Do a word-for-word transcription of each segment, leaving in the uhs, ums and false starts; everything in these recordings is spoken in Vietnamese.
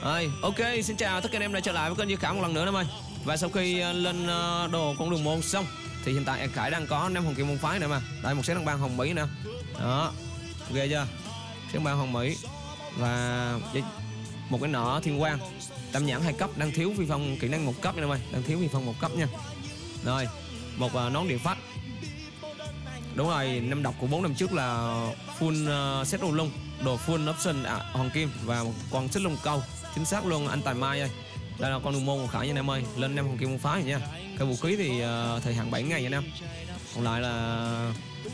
Rồi, ok, xin chào tất cả anh em đã trở lại với kênh Duy Khải một lần nữa em ơi. Và sau khi lên đồ con đường môn xong thì hiện tại Khải đang có năm hồng kim môn phái nữa mà. Đây một set đồng bang hồng Mỹ nè. Đó. Ghê chưa? Set đồng bang hồng Mỹ và một cái nỏ thiên quang. Tam nhãn hai cấp đang thiếu phi phong kỹ năng một cấp nha em ơi, đang thiếu phi phong một cấp nha. Rồi, một uh, nón điện phách. Đúng rồi, năm độc của bốn năm trước là full uh, set đồ lung, đồ full option à, hoàng kim và một con xích lông câu. Chính xác luôn anh Tài Mai ơi. Đây là con đường môn của Khải nha anh em ơi, lên năm hồng kim môn phái nha. Cái vũ khí thì uh, thời hạn bảy ngày nha anh em. Còn lại là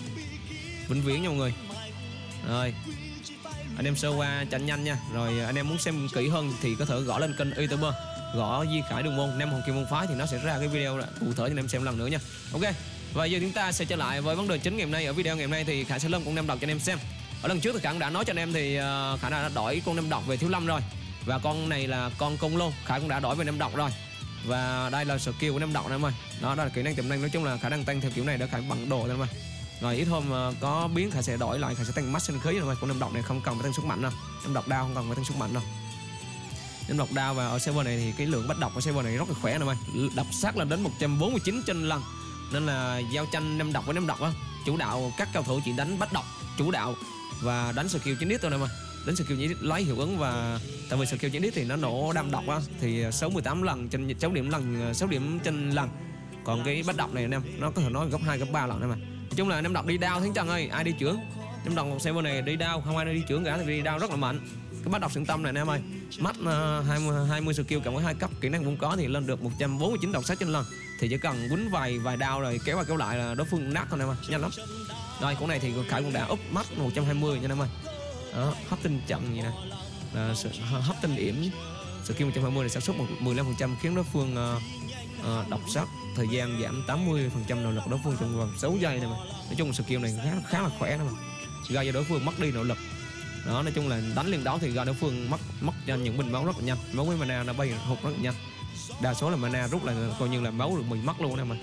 vĩnh viễn nha mọi người. Rồi, anh em sơ qua chạy nhanh nha. Rồi anh em muốn xem kỹ hơn thì có thể gõ lên kênh YouTuber, gõ Duy Khải đường môn năm hồng kim môn phái thì nó sẽ ra cái video cụ thể cho anh em xem lần nữa nha. Ok. Và giờ chúng ta sẽ trở lại với vấn đề chính ngày hôm nay. Ở video ngày hôm nay thì Khải sẽ lên con năm độc cho anh em xem. Ở lần trước thì Khải đã nói cho anh em thì uh, Khải đã đổi con năm độc về thiếu lâm rồi. Và con này là con công lô, Khải cũng đã đổi về năm độc rồi. Và đây là skill của năm độc này em ơi. Đó, đó là kỹ năng tiềm năng, nói chung là Khải đang tăng theo kiểu này để Khải bằng đồ thôi em ơi. Rồi ít hôm uh, có biến Khải sẽ đổi lại, Khải sẽ tăng max sinh khí rồi. Con năm độc này không cần phải tăng sức mạnh đâu. Năm độc đao không cần phải tăng sức mạnh đâu. Năm độc đao và ở server này thì cái lượng bắt độc ở server này rất là khỏe em ơi. Độc sát lên đến một trăm bốn mươi chín trên lần. Nên là giao tranh năm độc với năm độc á, chủ đạo các cao thủ chỉ đánh bắt độc chủ đạo và đánh skill chín đít thôi em ơi. Đánh skill chín đít lấy hiệu ứng, và tại vì skill chín đít thì nó nổ đam độc á thì sáu mươi tám lần trên sáu điểm lần sáu điểm trên lần. Còn cái bắt độc này anh em nó có thể nói gấp hai gấp ba lần em mà. Nói chung là năm độc đi đao Thánh Trần ơi, ai đi trưởng. Năm độc một server này đi đao không ai đi trưởng cả, thì đi đao rất là mạnh. Cái bắt độc xuyên tâm này anh em ơi, mắt uh, hai mươi hai mươi skill cộng với hai cấp kỹ năng vốn có thì lên được một trăm bốn mươi chín độc sát trên lần. Thì chỉ cần quýnh vài vài đao rồi kéo qua kéo lại là đối phương nát thôi em ơi, nhanh lắm. Rồi con này thì Khải cũng đã up mắt một trăm hai mươi nha em ơi. Đó, hấp tinh trận gì nè, là hấp tinh điểm skill một trăm hai mươi này sản xuất một mười lăm phần trăm khiến đối phương uh, uh, độc sát thời gian giảm tám mươi phần trăm nội lực đối phương trong vòng sáu giây này mà. Nói chung skill này khá khá là khỏe đó mà, gây cho đối phương mất đi nội lực. Đó, nói chung là đánh liên đấu thì do đối phương mất mất những bình máu rất là nhanh, máu với mana nó bay hụt rất là nhanh, đa số là mana rút là coi như là máu được mình mất luôn em ơi.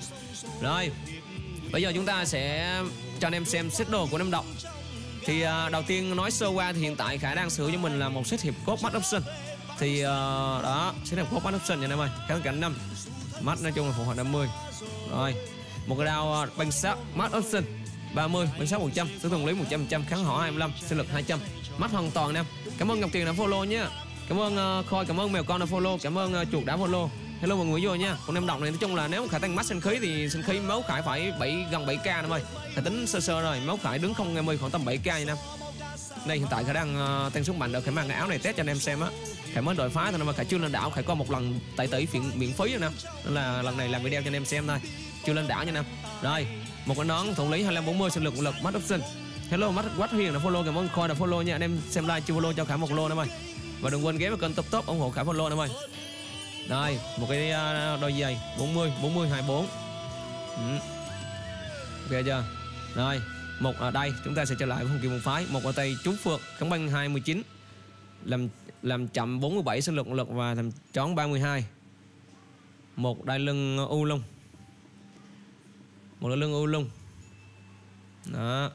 Rồi bây giờ chúng ta sẽ cho anh em xem set đồ của năm độc. Thì uh, đầu tiên nói sơ qua thì hiện tại Khải đang sử cho mình là một set hiệp cốt mắt option. Thì uh, đó, set hiệp cốt mắt option nha anh em ơi, kháng cảnh năm mắt, nói chung là phù hợp năm mươi. Rồi một cái đao uh, băng sát mắt option ba mươi, bắn sát một trăm, sức thuần lý một trăm phần trăm, kháng hỏa hai mươi lăm, sinh lực hai trăm, mắt hoàn toàn em. Cảm ơn Ngọc Tiền đã follow nhé. Cảm ơn uh, Khôi, cảm ơn Mèo Con đã follow, cảm ơn uh, Chuột đã follow. Hello mọi người vô nha. Con năm độc này nói chung là nếu Khải tăng max sinh khí thì sinh khí máu Khải phải bảy gần bảy k em ơi. Khải tính sơ sơ rồi, máu Khải đứng không năm mươi khoảng tầm bảy k nha em. Đây hiện tại Khải đang uh, tăng sức mạnh để Khải mang cái áo này test cho anh em xem á. Khải mới đột phá thôi mà Khải chưa lên đảo, Khải có một lần tại tỷ miễn miễn phí rồi nè. Nên là lần này làm video cho anh em xem thôi. Chưa lên đảo nha anh em. Rồi, một cái nón thủ lý hai mươi lăm bốn mươi sinh lực lực mắt option. Hello mắt quát Huyền đã follow, cảm ơn Khôi đã follow nha. Anh em xem like chưa follow cho Khải một lô em ơi. Và đừng quên ghé vào kênh top top ủng hộ Khải follow em ơi. Đây, một cái uh, đôi giày bốn mươi bốn mươi hai mươi bốn. Ừ. Ok chưa? Rồi, một ở đây chúng ta sẽ trở lại với hồng kim môn phái, một ở tay trúng phượt kháng băng hai mươi chín, làm làm chậm bốn mươi bảy sinh lực lực và làm trón ba mươi hai. Một đai lưng u lung. Một đai lưng u lung. Đó.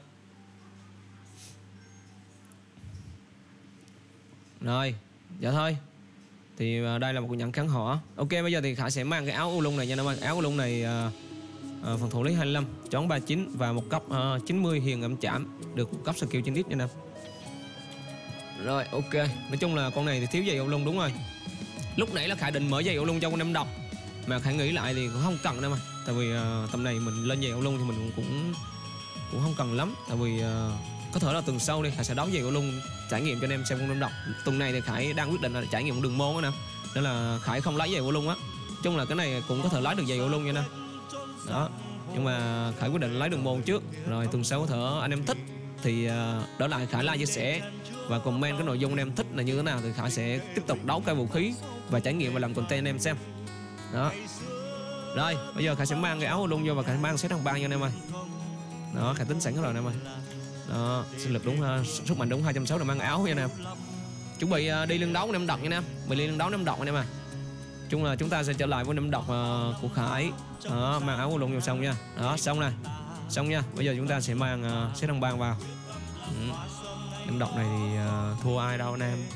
Rồi, dạ thôi. Thì đây là một nhận kháng hỏa. Ok, bây giờ thì Khải sẽ mang cái áo u lung này nha anh em. Áo u lung này uh, uh, phần thủ lý hai mươi lăm, trón ba mươi chín và một cấp uh, chín mươi hiền âm chạm, được một cấp skill trên đít nha anh em. Rồi, ok. Nói chung là con này thì thiếu giày u lung đúng rồi. Lúc nãy là Khải định mở giày u lung cho con năm độc, mà Khải nghĩ lại thì cũng không cần đâu mà. Tại vì uh, tầm này mình lên giày u lung thì mình cũng cũng không cần lắm. Tại vì uh, có thể là tuần sau đi Khải sẽ đấu giày u lung trải nghiệm cho anh em xem con năm độc. Tuần này thì Khải đang quyết định là trải nghiệm đường môn á nè, nên là Khải không lấy giày u lung á. Chung là cái này cũng có thể lấy được giày u lung nha nè. Đó, nhưng mà Khải quyết định lấy đường môn trước, rồi tuần sau có thể anh em thích thì uh, đỡ lại Khải like chia sẻ và comment cái nội dung anh em thích là như thế nào thì Khải sẽ tiếp tục đấu cây vũ khí và trải nghiệm và làm content anh em xem. Đó. Rồi bây giờ Khải sẽ mang cái áo u lung vô và Khải mang set thằng bang cho anh em ơi. Đó, Khải tính sẵn rồi anh em ơi. Đó, sinh lực đúng uh, sức mạnh đúng hai trăm sáu mươi là mang áo nha anh em. Chuẩn bị uh, đi lưng đấu năm độc nha anh em. Mình đi lưng đấu năm độc anh em à. Chung là chúng ta sẽ trở lại với năm độc uh, của Khải. Đó, mang áo u lung vô xong nha. Đó, xong này. Xong nha. Bây giờ chúng ta sẽ mang uh, set thằng bang vào. Ừ. Năm độc này thì uh, thua ai đâu anh em.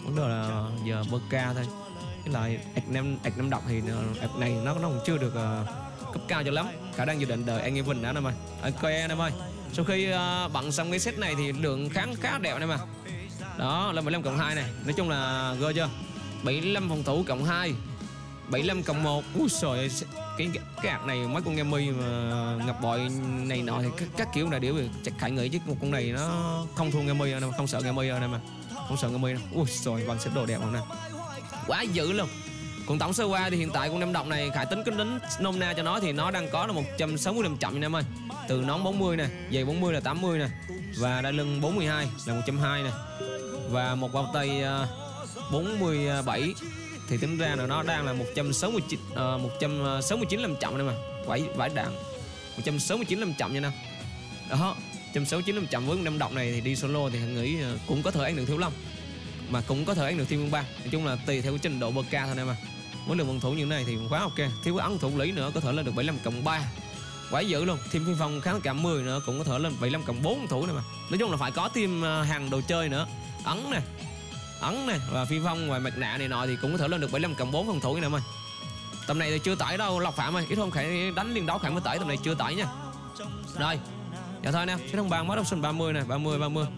vấn đề là giờ bơ ca thôi. Cái lại ạc năm ạc năm độc thì ạc này nó nó cũng chưa được uh, cấp cao cho lắm. Khả năng dự định đợi anh Evan đã em ơi. Ok em ơi. Sau khi uh, bận xong cái set này thì lượng kháng khá đẹp em mà. Đó là mười lăm cộng hai này. Nói chung là gơ chưa? bảy mươi lăm phòng thủ cộng hai, bảy mươi lăm cộng một. Úi trời, cái cái ạc này mấy con nghe mi mà ngập bội này nọ thì các, các kiểu này đều chắc khải nghĩ chứ một con này nó không thua nghe mi đâu, không sợ nghe mi đâu mà. Không sợ nghe mi đâu. Ui trời, bằng xếp đồ đẹp không nè. Quá dữ luôn. Còn tổng sơ qua thì hiện tại con năm độc này khải tính cái lính nôm na cho nó thì nó đang có là một trăm sáu mươi lăm chậm nha em ơi. Từ nón bốn mươi nè, giày bốn mươi là tám mươi nè, và đai lưng bốn mươi hai là một trăm hai mươi nè, và một bao tay bốn mươi bảy thì tính ra là nó đang là một trăm sáu mươi chín uh, một trăm sáu mươi chín làm chậm này mà. Vải vải đạn một trăm sáu mươi chín làm chậm nha nè. Đó, một trăm sáu mươi chín làm chậm với năm độc này thì đi solo thì hắn nghĩ cũng có thể ăn được Thiếu Lâm, mà cũng có thể ăn được Thiên Vương Ba. Nói chung là tùy theo cái trình độ bơ ca thôi em mà. Với lượng phòng thủ như thế này thì cũng quá ok. Thiếu cái ấn thủ lý nữa có thể lên được bảy mươi lăm cộng ba. Quá dữ luôn. Thêm phi phong kháng cả mười nữa cũng có thể lên bảy mươi lăm cộng bốn phòng thủ này mà. Nói chung là phải có thêm hàng đồ chơi nữa. Ấn nè, ấn nè và phi phong và mặt nạ này nọ thì cũng có thể lên được bảy mươi lăm cộng bốn phòng thủ này em ơi. Tầm này thì chưa tải đâu Lộc Phạm ơi, ít hôm khải đánh liên đấu khải mới tải, tầm này chưa tải nha. Rồi. Dạ thôi nè, sẽ thông bàn mất option ba mươi này, ba mươi ba mươi.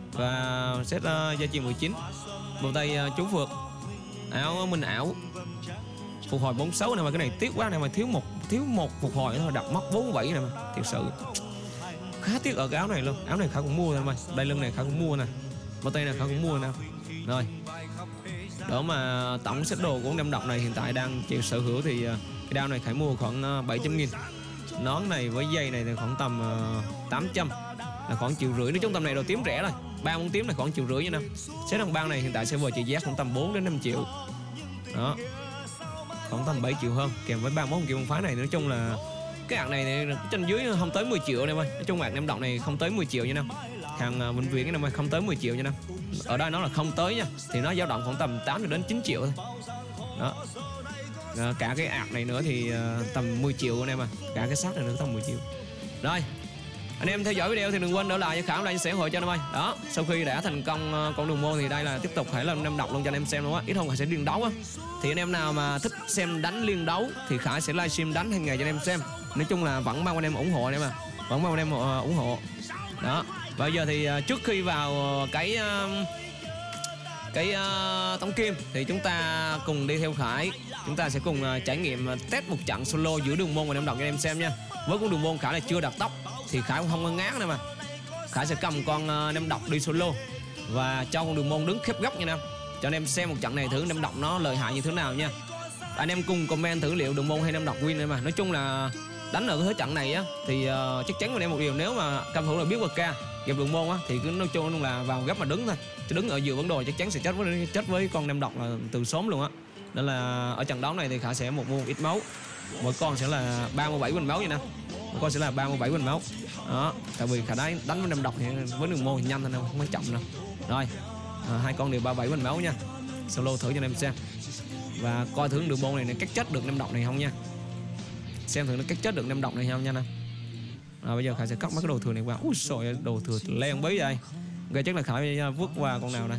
Và set uh, gia trì mười chín. Bộ tay uh, chú phượt. Áo minh ảo. Phục hồi bốn mươi sáu này mà cái này tiếc quá này mà, thiếu một thiếu một phục hồi thôi, đặt mất bốn mươi bảy này mà. Thật sự khá tiếc ở cái áo này luôn. Áo này khá cũng mua rồi mà. Đây lưng này khá cũng mua nè. Bộ tay này khá cũng mua nè. Rồi. Đó mà tổng set đồ của năm độc này hiện tại đang chịu sở hữu thì uh, cái đao này khải mua khoảng uh, bảy trăm nghìn. Nón này với dây này thì khoảng tầm uh, tám trăm, là khoảng triệu rưỡi. Nói chung tầm này đồ tím rẻ rồi, ba món tím này khoảng triệu rưỡi nha nè. Set thằng băng này hiện tại server trị giá khoảng tầm bốn đến năm triệu. Đó, khoảng tầm bảy triệu hơn, kèm với ba món kiểu phái này. Nói chung là cái ạc này trên dưới không tới mười triệu em ơi. Nói chung ạc năm độc này không tới mười triệu nha nè. Hàng uh, bệnh viện này không tới mười triệu nha nè. Ở đây nó là không tới nha, thì nó dao động khoảng tầm tám đến chín triệu thôi. Đó. À, cả cái ạc này nữa thì uh, tầm mười triệu anh em à. Cả cái xác này nữa tầm mười triệu. Rồi, anh em theo dõi video thì đừng quên đỡ lại cho Khải like chia sẻ ủng hộ cho anh em ơi. Đó, sau khi đã thành công uh, con đường môn thì đây là tiếp tục Khải làm năm độc luôn cho anh em xem luôn á. Ít không Khải sẽ liên đấu á. Thì anh em nào mà thích xem đánh liên đấu thì Khải sẽ livestream đánh hàng ngày cho anh em xem. Nói chung là vẫn mong anh em ủng hộ anh em à. Vẫn mong anh em uh, ủng hộ. Đó. Bây giờ thì uh, trước khi vào uh, cái uh, cái uh, tống kim thì chúng ta cùng đi theo Khải. Chúng ta sẽ cùng uh, trải nghiệm uh, test một trận solo giữa đường môn và năm độc cho anh em xem nha. Với con đường môn Khải là chưa đặt tóc thì Khải cũng không có ngán nữa mà. Khải sẽ cầm con uh, năm độc đi solo và cho con đường môn đứng khép góc nha em. Cho anh em xem một trận này thử năm độc nó lợi hại như thế nào nha. Anh em cùng comment thử liệu đường môn hay năm độc win em mà. Nói chung là đánh ở cái thế trận này á thì uh, chắc chắn anh em một điều, nếu mà cầm thủ là biết bờ ca gặp đường môn á thì cứ nói chung là vào gấp mà đứng thôi, chứ đứng ở giữa bản đồ chắc chắn sẽ chết với chết với con năm độc là từ sớm luôn á. Nên là ở trận đấu này thì Khải sẽ một mua ít máu, mỗi con sẽ là ba mươi bảy bình máu vậy nè, mỗi con sẽ là ba mươi bảy bình máu đó. Tại vì Khải đánh đánh với năm độc thì với đường môn thì nhanh thôi nè, không có chậm đâu. Rồi à, hai con đều ba mươi bảy bình máu nha. Solo thử cho anh em xem và coi thử đường môn này nó cắt chết được năm độc này không nha. Xem thử nó cắt chết được năm độc này không nha nè. À, bây giờ Khải sẽ cắt mấy cái đồ thừa này qua. Úi xồi, đồ thừa len bí vậy. Ok, chắc là Khải vứt qua con nào đây.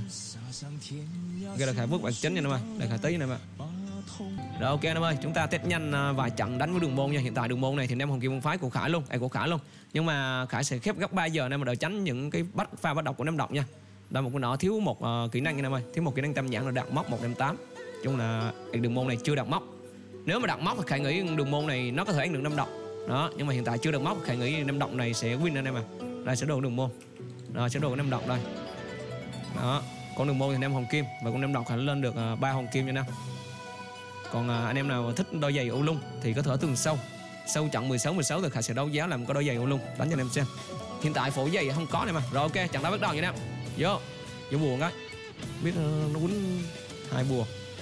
Ok, là Khải vứt bản chính nha em ơi. Để Khải tí nè mà. Rồi ok em ơi, chúng ta test nhanh vài trận đánh với đường môn nha. Hiện tại đường môn này thì em Hồng Kim môn phái của Khải luôn, ai của Khải luôn. Nhưng mà Khải sẽ khép gấp ba giờ nên mà đợi tránh những cái bắt pha bắt độc của năm độc nha. Đây một con nọ thiếu một uh, kỹ năng nha em ơi, thiếu một kỹ năng tam nhãn là đặt móc một trăm tám. Chung là đường môn này chưa đặt móc. Nếu mà đặt móc thì Khải nghĩ đường môn này nó có thể ăn được năm độc. Đó, nhưng mà hiện tại chưa được móc, Khải nghĩ năm độc này sẽ win anh em à. Đây sẽ đồ đường môn. Rồi sẽ đồ năm độc đây. Đó, con đường môn thì em Hồng Kim và con năm độc Khải lên được ba uh, hồng kim nha em. Còn uh, anh em nào thích đôi giày ô lung thì có thể từng sâu. Sâu trận mười sáu mười sáu thì Khải sẽ đấu giá làm có đôi giày ô lung đánh cho anh em xem. Hiện tại phổ giày không có này mà. Rồi ok, trận đấu bắt đầu nha em. Vô. Vô bùa cái. Biết uh, nó quýnh hai bùa.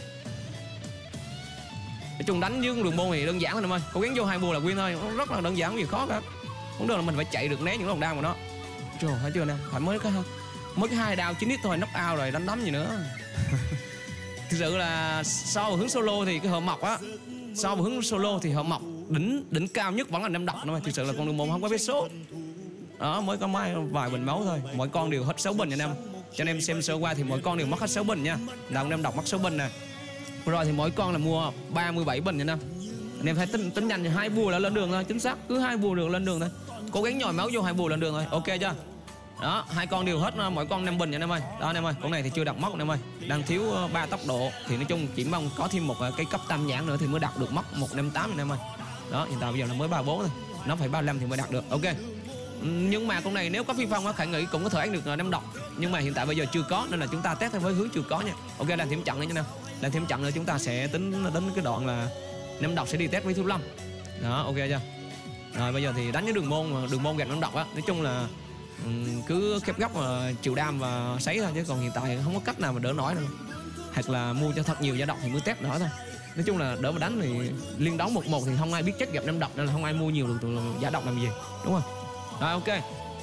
Nói chung đánh với đường môn thì đơn giản thôi em ơi, cố gắng vô hai bùa là win thôi, nó rất là đơn giản, không gì khó cả. Vấn đề là mình phải chạy được né những lòng đao của nó. Trời, thấy chưa nè, phải mới cái mới cái hai đao chín ít thôi, knock out rồi, đánh đấm gì nữa. Thực sự là so với hướng solo thì cái hợp mọc á, so với hướng solo thì hợp mọc đỉnh đỉnh cao nhất vẫn là năm độc thôi. Thực sự là con đường môn không có vé số. Đó, mới có mai vài bình máu thôi, mỗi con đều hết sáu bình anh em. cho anh em xem sơ qua thì mỗi con đều mất hết sáu bình nha. Là anh em đọc mất sáu bình nè. Rồi thì mỗi con là mua ba mươi bảy bình nha anh. Anh em phải tính tính nhanh thì hai bùa là lên đường thôi, chính xác, cứ hai bùa được lên đường thôi. Cố gắng nhồi máu vô hai bùa lên đường thôi. Ok chưa? Đó, hai con đều hết mỗi con năm bình nha anh em ơi. Đó anh em ơi, con này thì chưa đặt mốc anh em ơi. Đang thiếu ba tốc độ thì nói chung chỉ mong có thêm một cái cấp tam nhãn nữa thì mới đạt được mốc một năm tám anh em ơi. Đó, hiện tại bây giờ nó mới ba mươi bốn thôi. Nó phải ba mươi lăm thì mới đạt được. Ok. Nhưng mà con này nếu có phi phong á, Khải nghĩ cũng có thể ăn được năm độc. Nhưng mà hiện tại bây giờ chưa có nên là chúng ta test với hướng chưa có nha. Ok, làm thêm trận nữa nha nào. Làm thêm trận nữa chúng ta sẽ tính đến cái đoạn là năm độc sẽ đi test với thiếu lâm. Đó, ok chưa? Rồi bây giờ thì đánh cái đường môn đường môn gạch năm độc á, nói chung là um, cứ khép góc mà chịu đam và sấy thôi, chứ còn hiện tại không có cách nào mà đỡ nổi nữa. Hoặc là mua cho thật nhiều giá độc thì mới test nữa thôi. Nói chung là đỡ mà đánh thì liên đấu một một thì không ai biết chắc gặp năm độc nên là không ai mua nhiều được giá độc làm gì, đúng không? Rồi ok.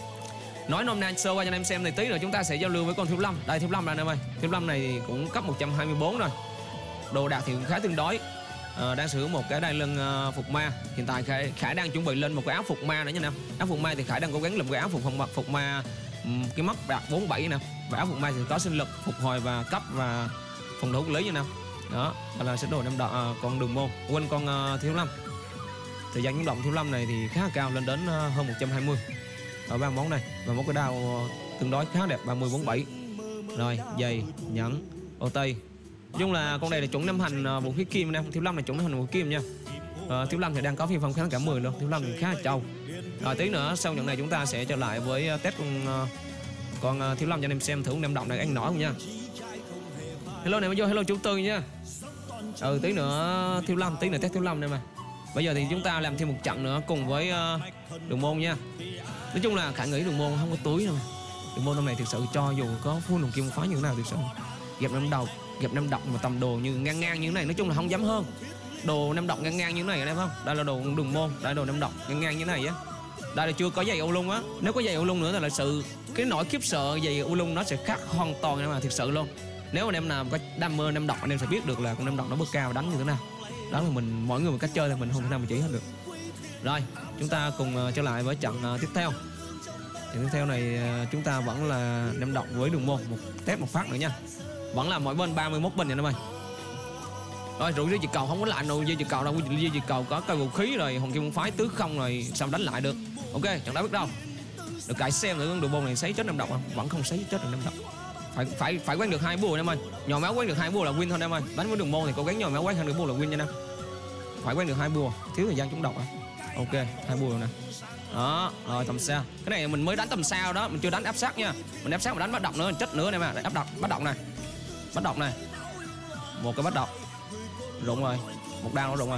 Nói nôm na sơ qua cho anh em xem này, tí nữa chúng ta sẽ giao lưu với con thiếu lâm. Đây thiếu lâm này anh em ơi. Thiếu lâm này thì cũng cấp một trăm hai mươi bốn rồi. Đồ đạc thì cũng khá tương đối. À, đang sử dụng một cái đai lưng uh, phục ma. Hiện tại Khải, Khải đang chuẩn bị lên một cái áo phục ma nữa nha nè. Áo phục ma thì Khải đang cố gắng làm cái áo phục phục ma um, cái mắt đạt bốn mươi bảy nè. Và áo phục ma thì có sinh lực, phục hồi và cấp và phòng thủ lý như nào. Đó, đó là sẽ đồ năm đỏ uh, con đường môn. Quên con uh, thiếu lâm. Thời gian những động thiếu lâm này thì khá là cao, lên đến uh, hơn một trăm hai mươi. Ở ba món này và một cái đao uh, tương đối khá đẹp, ba mươi bốn mươi bảy. Rồi, giày, nhẫn, ô tây. Nói chung là con này là chuẩn năm hành uh, vũ khí kim nè, thiếu lâm là chuẩn năm hành vũ khí kim nha. Uh, thiếu lâm thì đang có phi phong kháng cả mười luôn, thiếu lâm thì khá là trâu. Rồi tí nữa sau trận này chúng ta sẽ trở lại với uh, test con uh, con uh, thiếu lâm cho anh em xem thử năm động này ăn nổi không nha. Hello này mới vô, hello chú Tư nha. Ừ tí nữa thiếu lâm, tí nữa test thiếu lâm này mà. Bây giờ thì chúng ta làm thêm một trận nữa cùng với uh, đường môn nha. Nói chung là Khải nghĩ đường môn không có túi đâu. Đường môn năm này thực sự cho dù có full đường kim phá như thế nào thực sự gặp năm đầu, gặp năm độc mà tầm đồ như ngang ngang như thế này nói chung là không dám hơn. Đồ năm độc ngang ngang như thế này anh em không? Đây là đồ đường môn, đây là đồ năm độc ngang ngang như thế này á. Đây là chưa có giày ô lung á. Nếu có giày ô lung nữa thì là sự cái nỗi khiếp sợ giày ô lung nó sẽ khác hoàn toàn em mà thực sự luôn. Nếu anh em nào có đam mê năm độc anh em sẽ biết được là con năm độc nó bước cao đánh như thế nào. Đó là mình mỗi người một cách chơi thì mình không thể nào mà chỉ hết được. Rồi chúng ta cùng uh, trở lại với trận uh, tiếp theo. Trận tiếp theo này uh, chúng ta vẫn là năm độc với đường môn, một test một phát nữa nha. Vẫn là mỗi bên ba mươi mốt bình nha em ơi. Rồi rủ dây diệt cầu không có lại đâu, dây diệt cầu đâu, dây diệt cầu có cây vũ khí rồi hồng kim phái tứ không rồi sao đánh lại được. Ok, trận đó biết đâu. Được cải xem thử đường môn này sấy chết năm độc không? Vẫn không sấy chết được năm độc. Phải phải phải quán được hai bùa em ơi. Nhồi máu quán được hai bùa là win thôi em ơi. Đánh với đường môn thì cố gắng nhồi máu quán hai được bùa là win nha em. Phải quán được hai bùa, thiếu thời gian trúng độc à. Ok, hai bùa nè. Đó, rồi tầm xa. Cái này mình mới đánh tầm sao đó, mình chưa đánh áp sát nha. Mình áp sát mà đánh bắt độc nữa, chết nữa này mà. Áp độc, bắt độc này. Bắt độc này. Một cái bắt độc. Rụng rồi, một đao nó rụng rồi.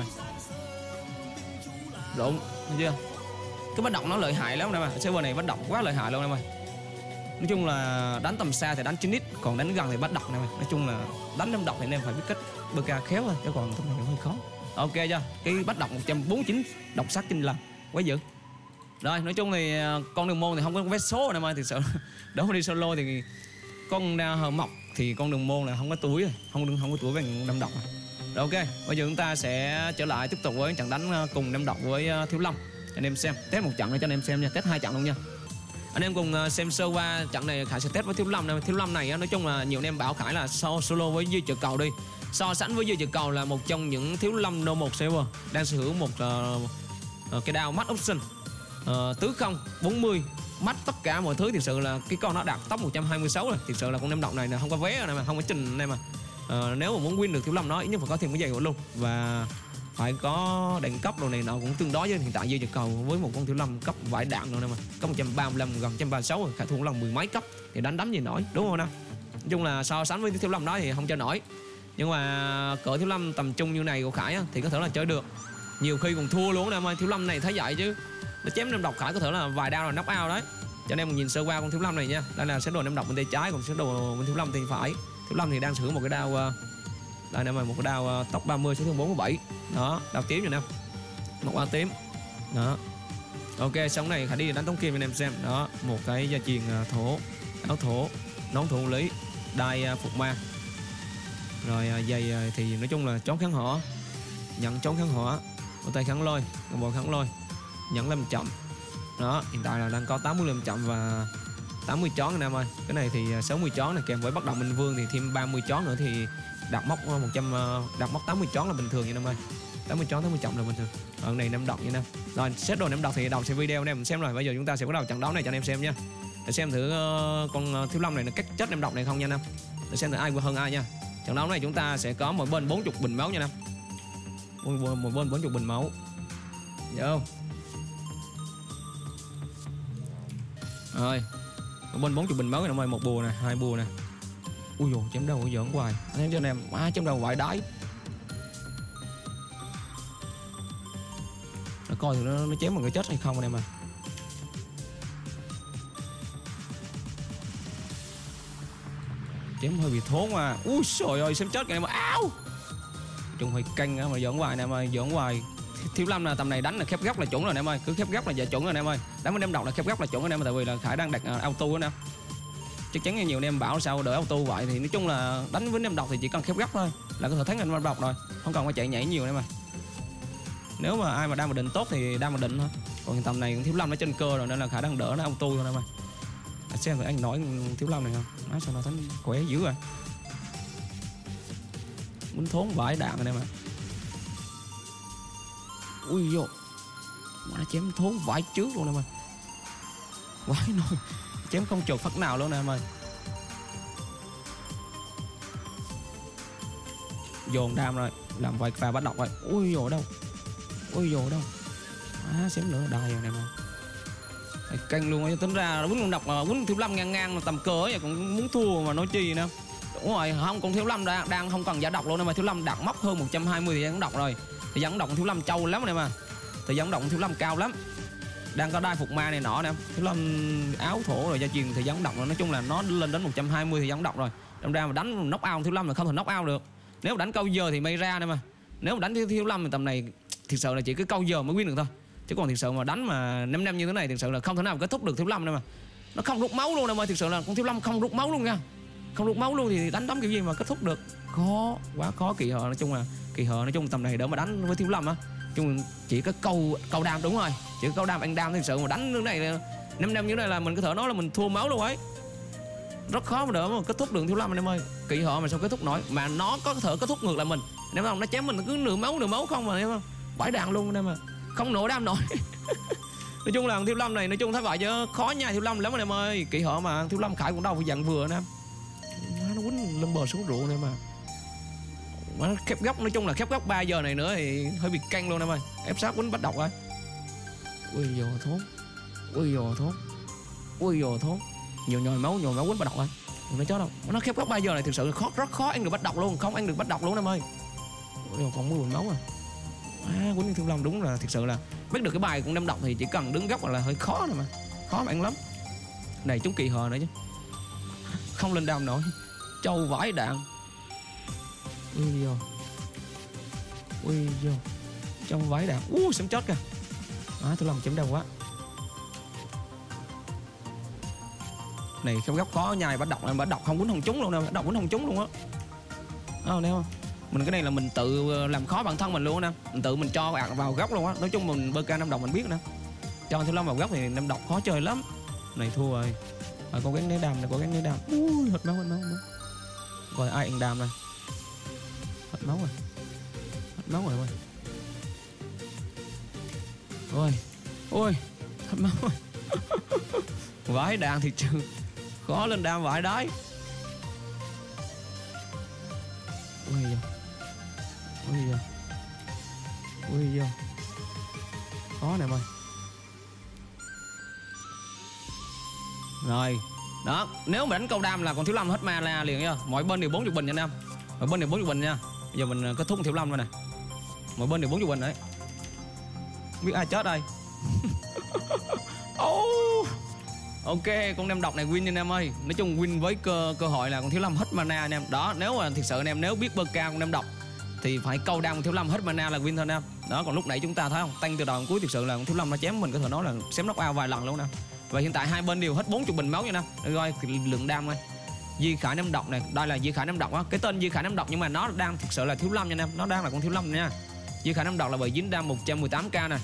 Rụng, thấy chưa? Cái bắt độc nó lợi hại lắm nè mà. Server này bắt độc quá lợi hại luôn nè mà. Nói chung là đánh tầm xa thì đánh chín ít, còn đánh gần thì bắt độc nè mà. Nói chung là đánh năm độc thì anh em phải biết cách bơ ca khéo thôi, chứ còn tầm này cũng hơi khó. Ok chưa? Cái bắt độc một trăm bốn mươi chín độc sát kinh lần quá dữ. Rồi nói chung thì con đường môn thì không có vé số nè mà thực sự nếu mà đi solo thì con hờ mọc thì con đường môn là không có túi rồi, không không có túi bằng năm độc. Rồi ok, bây giờ chúng ta sẽ trở lại tiếp tục với trận đánh cùng năm độc với thiếu lâm. Anh em xem test một trận nữa cho anh em xem nha, test hai trận luôn nha. Anh em cùng xem sơ qua trận này Khải sẽ test với thiếu lâm này. Thiếu lâm này nói chung là nhiều anh em bảo Khải là so solo với dư trợ cầu đi. So sánh với dư trợ cầu là một trong những thiếu lâm no một server đang sở hữu một uh, uh, cái đao mắt option uh, tứ không bốn mươi mắt tất cả mọi thứ. Thực sự là cái con nó đạt top một trăm hai mươi sáu rồi. Thực sự là con năm động này là không có vé này mà không có trình này mà. Uh, nếu mà muốn win được thiếu lâm nó ít nhất phải có thêm cái giày của luôn và phải có đẳng cấp đồ này nọ cũng tương đối với hiện tại dư trợ cầu với một con thiếu lâm cấp vải đạn rồi này mà có một trăm ba mươi lăm gần một trăm ba mươi sáu rồi, Khải thua lần mười mấy cấp thì đánh đấm gì nổi, đúng không nào? Nói chung là so sánh với thiếu lâm đó thì không chơi nổi, nhưng mà cỡ thiếu lâm tầm trung như này của Khải á, thì có thể là chơi được, nhiều khi còn thua luôn em ơi. Thiếu lâm này thấy vậy chứ nó chém năm độc Khải có thể là vài đao là knock out đấy. Cho nên mình nhìn sơ qua con thiếu lâm này nha, đây là sẽ đồ năm độc bên tay trái, còn sẽ đồ bên thiếu lâm tay phải. Thiếu lâm thì đang sử dụng một cái đao đây nè, một cái đao tốc ba mươi sẽ thương bốn mươi bảy đó, đao tím rồi nè, một hoa tím đó. Ok, xong này Khải đi đánh tống kim anh em xem đó, một cái gia truyền thổ, áo thổ, nón thủ lý, đai phục ma, rồi giày thì nói chung là chón kháng hỏa, nhận chón kháng hỏa, ô tay kháng lôi, bộ kháng lôi, nhận năm chậm đó. Hiện tại là đang có tám mươi lăm chậm và tám mươi chón anh em ơi. Cái này thì sáu mươi chón này, kèm với bất động minh vương thì thêm ba mươi chón nữa thì đặt mốc một trăm, đặt mốc tám mươi chón là bình thường nha anh em ơi. tám mươi chón tám mươi trọng là bình thường. Ở này năm độc nha anh em. Rồi set đồ năm độc thì đầu xem video anh em xem rồi. Bây giờ chúng ta sẽ bắt đầu trận đấu này cho anh em xem nha. Để xem thử uh, con thiếu lâm này nó cách chết năm độc này không nha anh em. Để xem thử ai hơn ai nha. Trận đấu này chúng ta sẽ có mỗi bên bốn mươi bình máu nha anh em. Mỗi, mỗi bên bốn mươi bình máu. Được không? Rồi. Mỗi bên bốn mươi bình máu anh em ơi, một bùa nè, hai bùa nè. Ui dồi, chém đầu giỡn hoài. Anh em cho anh em, à, chém đầu vãi đái. Nó coi thử nó, nó chém bằng cái chết hay không anh em à. Chém hơi bị thốn mà. Ui trời ơi, xem chết kìa em ơi. Áo. Trông hơi canh á mà giỡn hoài nè em ơi, giỡn hoài. Thiếu lâm là tầm này đánh là khép góc là chuẩn rồi anh em ơi, cứ khép góc là dạ chuẩn rồi anh em ơi. Đánh với đem độc là khép góc là chuẩn anh em, tại vì là Khải đang đặt uh, auto đó nè. Chắc chắn nhiều anh em bảo sao đợi auto vậy, thì nói chung là đánh với đem độc thì chỉ cần khép góc thôi là có thể thắng anh đem độc rồi, không cần phải chạy nhảy nhiều anh em ơi. Nếu mà ai mà đang mà định tốt thì đang mà định thôi, còn tầm này thiếu lâm nó trên cơ rồi nên là Khải đang đỡ nó auto thôi anh em ơi. À, xem thử anh nói thiếu lâm này không, nói sao nó thắng khỏe dữ rồi, muốn thốn vãi đạn anh em ạ. Ui vô, mà nó chém thốn vãi trước luôn em ơi, vãi nồi, chém không trượt phát nào luôn nè em ơi. Dồn đam rồi, làm vài pha bắt độc rồi. Ui vô đâu, ui vô đâu, à, xém nữa đài rồi nè em ơi. Canh luôn, tính ra quýnh con độc mà quýnh thiếu lâm ngang ngang tầm cỡ vậy còn muốn thua mà nói chi nữa. Đúng rồi, không, còn thiếu lâm đang, đang không cần giả độc luôn em ơi. Thiếu lâm đạt mốc hơn một trăm hai mươi thì dẫn độc rồi, thì dẫn độc thiếu lâm trâu lắm em ơi, thì dẫn độc thiếu lâm cao lắm, đang có đai phục ma này nọ nè. Thiếu lâm áo thổ rồi gia truyền thì dẫn độc rồi, nói chung là nó lên đến một trăm hai mươi thì dẫn độc rồi. Đâm ra mà đánh knock out thiếu lâm là không thể knock out được. Nếu mà đánh câu giờ thì may ra nè mà, nếu mà đánh thiếu, thiếu lâm thì tầm này thực sự là chỉ cái câu giờ mới win được thôi, chứ còn thực sự mà đánh mà năm năm như thế này thực sự là không thể nào kết thúc được thiếu lâm đâu mà. Nó không rút máu luôn em ơi, thực sự là con thiếu lâm không rút máu luôn nha, không rút máu luôn thì đánh đấm kiểu gì mà kết thúc được, khó, quá khó. Kỳ hờ nói chung là kỳ hờ nói chung tầm này đỡ mà đánh với thiếu lâm á, chung chỉ có câu câu đam, đúng rồi, chỉ có câu đam anh đam thực sự mà đánh như này năm năm như thế này là mình có thể nói là mình thua máu luôn ấy, rất khó mà đỡ mà kết thúc được thiếu lâm anh em ơi. Kỳ hờ mà sao kết thúc nổi, mà nó có thể kết thúc ngược lại mình em không, nó chém mình cứ nửa máu nửa máu không mà em không, bãi đạn luôn anh em à, không nổ đam nổi. Nói chung là thiếu lâm này nói chung thấy vậy chứ khó nha, thiếu lâm lắm anh em ơi. Kỳ họ mà thiếu lâm Khải cũng đâu phải dặn vừa nè, nó quýnh lâm bờ xuống rượu này mà, mà nó khép góc, nói chung là khép góc ba giờ này nữa thì hơi bị căng luôn em ơi. Ép sát quýnh bắt độc rồi. Ui dồ thốn, ui dồ thốn, ui dồ thốn, nhiều nhồi máu, nhồi máu quýnh bắt độc rồi, đừng nói chết đâu. Nó khép góc ba giờ này thực sự khó, rất khó ăn được bắt độc luôn, không ăn được bắt độc luôn em ơi. Ui dồ, còn mười máu à. À, quýnh thiếu lâm đúng là thực sự là biết được cái bài cũng đem độc thì chỉ cần đứng góc là hơi khó rồi mà, khó mà ăn lắm. Này chúng kỳ hờ nữa chứ, không lên đam nổi, trâu vãi đạn. Ui vô, ui vô, trâu vãi đạn, u sấm chết kìa. À, thiếu lâm chém đau quá. Này không góc khó nhai bắt độc, em bắt độc không quýnh không trúng luôn đâu, bắt độc quýnh không trúng luôn á. Đó nè không? Mình cái này là mình tự làm khó bản thân mình luôn nè, mình tự mình cho vào góc luôn á. Nói chung mình bê ca năm độc mình biết nè, cho thiếu lâm vào góc thì năm độc khó chơi lắm. Này thua rồi, rồi cố gắng né đam này, cố gắng né đam. Ui hết máu, hết máu, hết máu. Rồi ai ăn đam này, hết máu rồi, hết máu rồi ơi. Ôi, ôi, hết máu rồi. Vãi đạn thì trừ, khó lên đam vãi đái. Ui da, ui da, ui da, khó này ơi. Rồi, đó, nếu mà đánh câu đam là còn thiếu lâm hết mana liền nha. Mỗi bên đều bốn mươi bình nha anh em, mỗi bên đều bốn mươi bình nha. Bây giờ mình kết thúc thiếu lâm rồi nè, mỗi bên đều bốn mươi bình đấy. Không biết ai chết đây. Oh. Ok, con đem độc này win anh em ơi. Nói chung win với cơ cơ hội là con thiếu lâm hết mana anh em. Đó, nếu mà thực sự anh em nếu biết bơ cao con đem độc thì phải câu đam con thiếu lâm hết mana là win thôi anh em. Đó, còn lúc nãy chúng ta thấy không, tăng từ đầu đến cuối thực sự là con thiếu lâm nó chém mình có thể nói là xém knock out vài lần luôn nè. Và hiện tại hai bên đều hết bốn mươi bình máu nha nè. Rồi lượng đam ơi. Di Khải đem độc này, đây là Di Khải đem độc á. Cái tên Di Khải đem độc nhưng mà nó đang thực sự là thiếu lâm nha anh em, nó đang là con thiếu lâm nha. Di Khải đem độc là bởi dính đam một trăm mười tám k nè.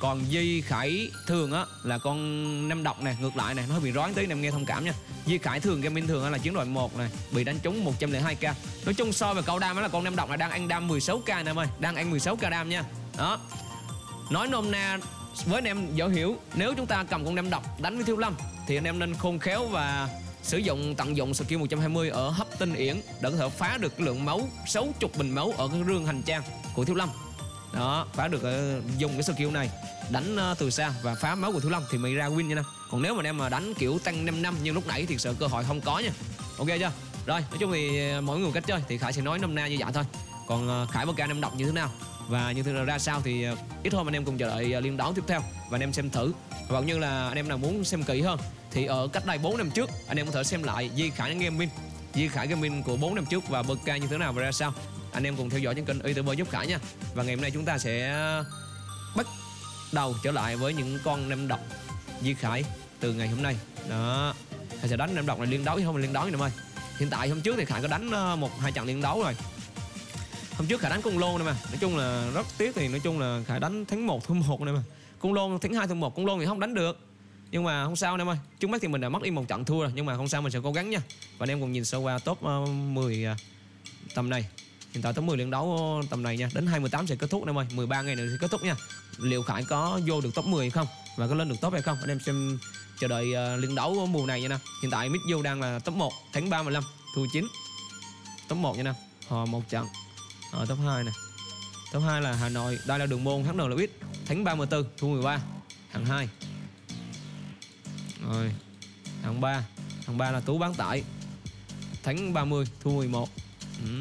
Còn Di Khải Thường á là con nem độc này, ngược lại này, nó hơi bị rối tí, anh em nghe thông cảm nha. Di Khải Thường gaming thường là chiến đội một này, bị đánh trúng một trăm lẻ hai k. Nói chung so với cậu đam đó là con nem độc này đang ăn đam mười sáu k anh em ơi, đang ăn mười sáu k đam nha. Đó. Nói nôm na với anh em dễ hiểu, nếu chúng ta cầm con nem độc đánh với Thiếu Lâm thì anh em nên khôn khéo và sử dụng tận dụng skill một trăm hai mươi ở hấp tinh yển để có thể phá được cái lượng máu sáu mươi bình máu ở cái rương hành trang của Thiếu Lâm. Đó, phá được dùng cái skill này đánh từ xa và phá máu của Thiếu Lâm thì mới ra win nha. Còn nếu mà anh em mà đánh kiểu tăng năm năm như lúc nãy thì sợ cơ hội không có nha. Ok chưa? Rồi, nói chung thì mỗi người một cách chơi thì Khải sẽ nói nôm na như vậy thôi. Còn Khải một ca nem độc như thế nào và như thế nào ra sao thì ít hôm anh em cùng chờ đợi liên đón tiếp theo và anh em xem thử. Và cũng như là anh em nào muốn xem kỹ hơn thì ở cách đây bốn năm trước anh em có thể xem lại Di Khải Gaming, Di Khải Gaming của bốn năm trước và bê ca như thế nào và ra sao. Anh em cùng theo dõi trên kênh YouTuber giúp Khải nha. Và ngày hôm nay chúng ta sẽ bắt đầu trở lại với những con nem độc Di Khải từ ngày hôm nay. Đó, Khải sẽ đánh nem độc này liên đấu chứ không là liên đấu nữa ơi. Hiện tại hôm trước thì Khải có đánh một hai trận liên đấu rồi. Hôm trước Khải đánh con lôn này mà, nói chung là rất tiếc thì nói chung là Khải đánh thắng một thua một này mà. Con lôn thắng hai thua một, con lôn thì không đánh được. Nhưng mà không sao em ơi. Trước mắt thì mình đã mất đi một trận thua rồi, nhưng mà không sao, mình sẽ cố gắng nha. Và anh em cùng nhìn sơ qua top mười tầm này. Hiện tại top mười liên đấu tầm này nha, đến hai mươi tám sẽ kết thúc em ơi, mười ba ngày nữa sẽ kết thúc nha. Liệu Khải có vô được top mười hay không và có lên được top hay không, anh em xem chờ đợi uh, liên đấu mùa này nha nè. Hiện tại Mid Du đang là top một, thắng ba mươi lăm, thua chín. Top một nha nè. Hòa một trận. Ở top hai nè. Top hai là Hà Nội, đây là Đường Môn hát en lờ ít, thắng ba mươi tư, thua mười ba. Hạng hai. Rồi. Hạng ba, hạng ba là Tú Bán Tải. Thắng ba mươi, thua mười một. Ừ.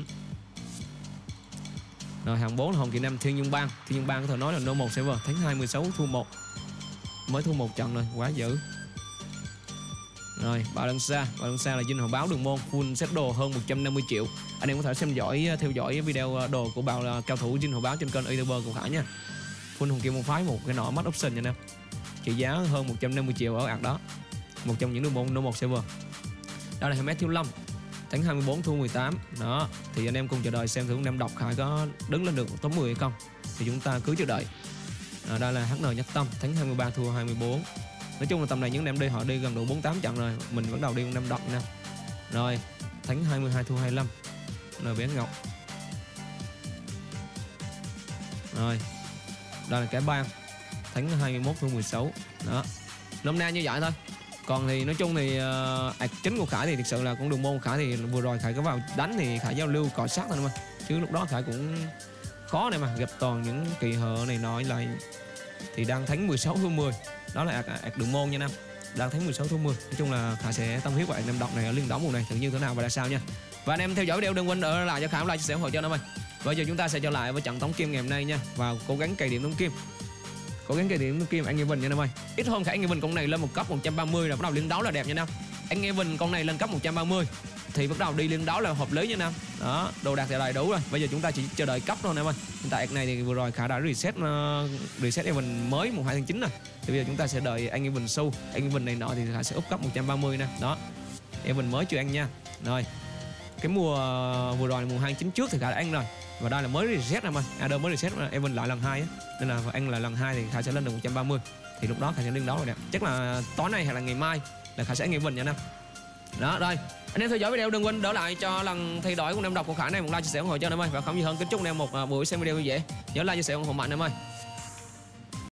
Rồi hạng bốn là Hồng Kỳ Nam Thiên Dương Bang. Thiên Dương Bang có thể nói là no một server, thắng hai mươi sáu thua một. Mới thua một trận rồi, quá dữ. Rồi, Bảo Lân Sa, Bảo Lân Sa là dinh hội báo Đường Môn, full set đồ hơn một trăm năm mươi triệu. Anh em có thể xem dõi theo dõi video đồ của Bảo là cao thủ dinh hội báo trên kênh YouTuber của Khải nha. Full Hồng Kim môn phái một cái nọ mắt option nha nè. Trị giá hơn một trăm năm mươi triệu ở ạc đó. Một trong những đường môn no một server. Đó là Hermes Thiếu Lâm. Thắng hai mươi bốn thua mười tám. Đó, thì anh em cùng chờ đợi xem thử năm độc Khải có đứng lên được top mười hay không. Thì chúng ta cứ chờ đợi. À, đây là hát en Nhất Tâm, thắng hai mươi ba thua hai mươi bốn. Nói chung là tầm này những anh em đi họ đi gần đủ bốn mươi tám trận rồi, mình vẫn đầu đi năm độc nè. Rồi, thắng hai mươi hai thua hai mươi lăm. Rồi Bé Ngọc. Rồi. Đây là cái bang. Thắng hai mươi mốt thua mười sáu. Đó. Nôm na như vậy thôi. Còn thì nói chung thì uh, ạc chính của Khải thì thực sự là cũng đường môn Khải thì vừa rồi Khải có vào đánh thì Khải giao lưu cọ sát thôi mà. Chứ lúc đó Khải cũng khó này mà, gặp toàn những kỳ hợ này nói lại thì đang thắng mười sáu thua mười. Đó là ạc, ạc đường môn nha Nam. Đang thắng mười sáu thua mười. Nói chung là Khải sẽ tâm huyết vào năm độc này ở liên đấu mùa này thử như thế nào và là sao nha. Và anh em theo dõi video đừng quên ở lại cho Khải like chia sẻ ủng hộ cho anh em ơi. Bây giờ chúng ta sẽ trở lại với trận tống kim ngày hôm nay nha, và cố gắng cày điểm tống kim. Cố gắng cày điểm tống kim anh Evan nha anh em ơi. Ít hôm Khải anh Evan con này lên một cấp một trăm ba mươi rồi bắt đầu liên đấu là đẹp nha Nam. Anh Evan con này lên cấp một trăm ba mươi thì bắt đầu đi liên đấu là hợp lý nha Nam. Đó, đồ đạc thì đầy đủ rồi. Bây giờ chúng ta chỉ chờ đợi cấp thôi anh em ơi. Hiện tại này thì vừa rồi Khải đã reset uh, reset Evan mới mùng hai tháng chín rồi. Thì bây giờ chúng ta sẽ đợi anh Evan sâu, anh Evan này nọ thì Khải sẽ up cấp một trăm ba mươi nè. Đó. Evan mới chưa ăn nha. Rồi. Cái mùa uh, vừa rồi mùng hai tháng chín trước thì Khải đã ăn rồi. Và đây là mới reset em ơi. Adder mới reset Evan lại lần hai á. Nên là ăn là lần hai thì Khải sẽ lên được một trăm ba mươi. Thì lúc đó Khải sẽ liên đấu rồi nè. Chắc là tối nay hay là ngày mai là Khải sẽ ăn Evan nha Nam. Đó, rồi. Anh em theo dõi video đừng quên đỡ lại cho lần thay đổi của năm độc của Khải này một like chia sẻ ủng hộ cho anh em ơi, và không gì hơn kính chúc anh em một buổi xem video vui vẻ. Nhớ like chia sẻ ủng hộ mạnh em ơi.